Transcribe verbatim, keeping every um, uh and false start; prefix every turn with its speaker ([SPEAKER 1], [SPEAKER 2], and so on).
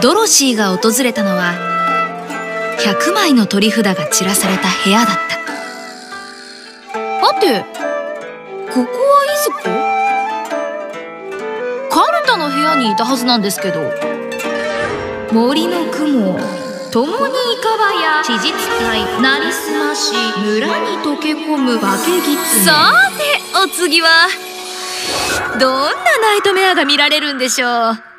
[SPEAKER 1] ドロシーが訪れたのはひゃくまいの取り札が散らされた部屋だった。待って、ここはイズコ？カルタの部屋にいたはずなんですけど。森の雲、共にイカバや地実体、なりすまし、村に溶け込む化け狐。さてお次はどんなナイトメアが見られるんでしょう。